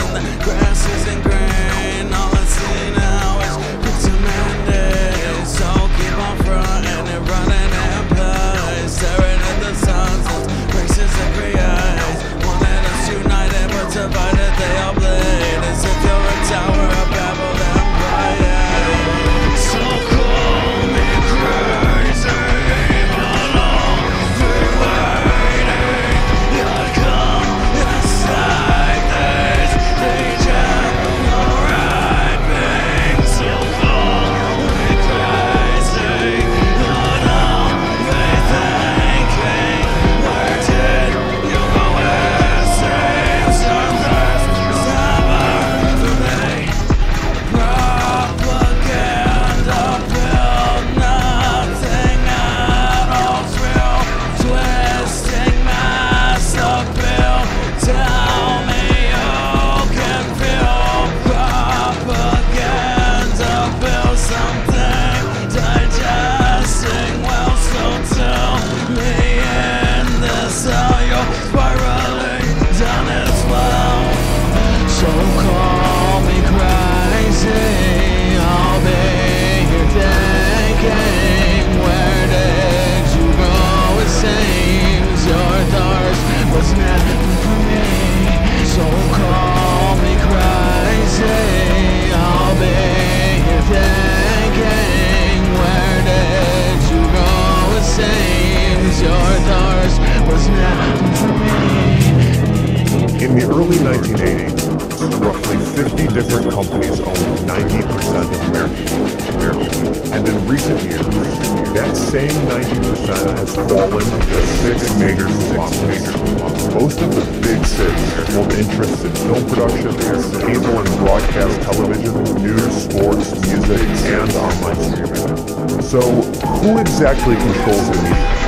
and the grass isn't green. All I see now is it's tremendous. So keep on fronting and running in place, staring at the sunsets, races and creates. Wanted us united, but divided they all bleed. As if you're a tower of Babel and praying. So call me crazy, how long we waiting? You'd come inside this legion, the right being. So call me crazy, how long we thinking? Where did you go astray? Surface is never for me. Propaganda built nothing at all's real. Twisting mass appeal. Tell me you can feel. Propaganda built something digesting well. So tell me in this cell you're spiraling down as well. So call me crazy, I'll be here thinking. Where did you go? It seems your thirst was never for me. So call me crazy, I'll be here thinking. Where did you go? It seems your thirst was never for me. In the early 1980s, roughly 50 different companies owned 90% of America. And in recent years, that same 90% has fallen to 6 major conglomerates. Most of the big cities hold interests in film production, cable and broadcast television, news, sports, music, and online streaming. So, who exactly controls the media?